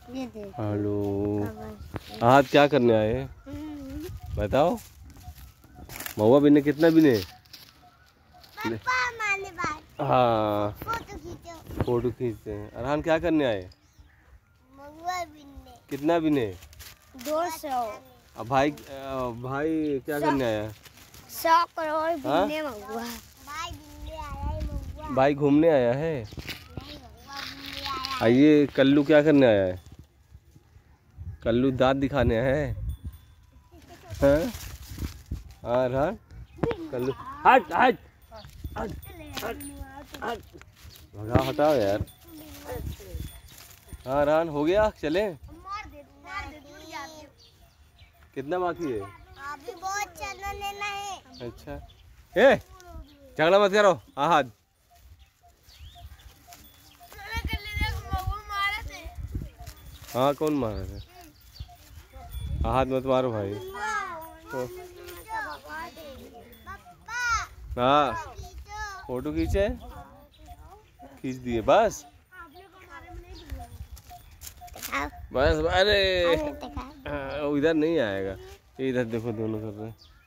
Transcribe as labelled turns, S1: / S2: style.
S1: Hello, आज क्या करने आए बताओ। महुआ बिने कितना बिने? हाँ, फोटो खींचते हैं। अरहान क्या करने आए? कितना बिने?
S2: 200।
S1: अब भाई क्या करने आया?
S2: 100 करोड़ बिनने महुआ।
S1: भाई घूमने आया है। आइए, कल्लू क्या करने आया है? कल्लू दांत दिखाने आया है। हाँ अरहान, कल्लू हट हट हट हट हट, भगा हटाओ यार। हाँ अरहान, हो गया, चले? कितना बाकी है?
S2: अभी बहुत चलना लेना है।
S1: अच्छा, ए झगड़ा मत करो। आहद, हाँ कौन मारा थे? आहद मत मारो भाई। तो हाँ, फोटो खींचे, खींच दिए बस बस। अरे इधर नहीं आएगा, इधर देखो दोनों कर रहे हैं।